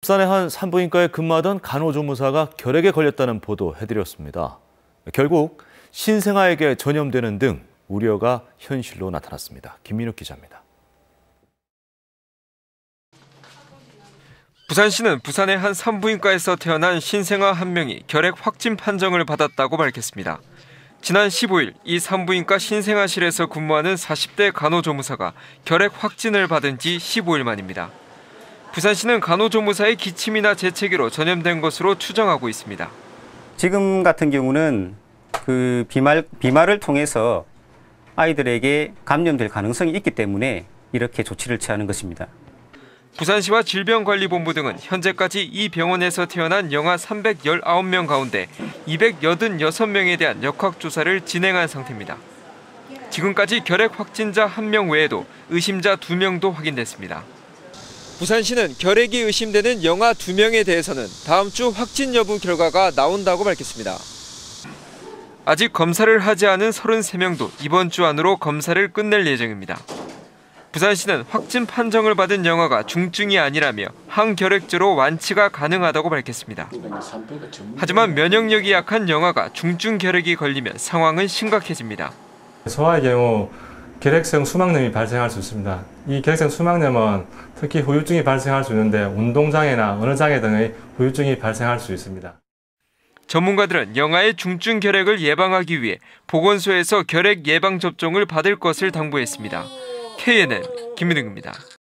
부산의 한 산부인과에 근무하던 간호조무사가 결핵에 걸렸다는 보도 해드렸습니다. 결국 신생아에게 전염되는 등 우려가 현실로 나타났습니다. 김민욱 기자입니다. 부산시는 부산의 한 산부인과에서 태어난 신생아 한 명이 결핵 확진 판정을 받았다고 밝혔습니다. 지난 15일 이 산부인과 신생아실에서 근무하는 40대 간호조무사가 결핵 확진을 받은 지 15일 만입니다. 부산시는 간호조무사의 기침이나 재채기로 전염된 것으로 추정하고 있습니다. 지금 같은 경우는 그 비말을 통해서 아이들에게 감염될 가능성이 있기 때문에 이렇게 조치를 취하는 것입니다. 부산시와 질병관리본부 등은 현재까지 이 병원에서 태어난 영아 319명 가운데 286명에 대한 역학조사를 진행한 상태입니다. 지금까지 결핵 확진자 1명 외에도 의심자 2명도 확인됐습니다. 부산시는 결핵이 의심되는 영아 2명에 대해서는 다음 주 확진 여부 결과가 나온다고 밝혔습니다. 아직 검사를 하지 않은 33명도 이번 주 안으로 검사를 끝낼 예정입니다. 부산시는 확진 판정을 받은 영아가 중증이 아니라며 항결핵제로 완치가 가능하다고 밝혔습니다. 하지만 면역력이 약한 영아가 중증 결핵이 걸리면 상황은 심각해집니다. 소아의 경우 결핵성 수막염이 발생할 수 있습니다. 이 결핵성 수막염은 특히 후유증이 발생할 수 있는데 운동장애나 언어장애 등의 후유증이 발생할 수 있습니다. 전문가들은 영아의 중증 결핵을 예방하기 위해 보건소에서 결핵 예방 접종을 받을 것을 당부했습니다. KNN 김민웅입니다.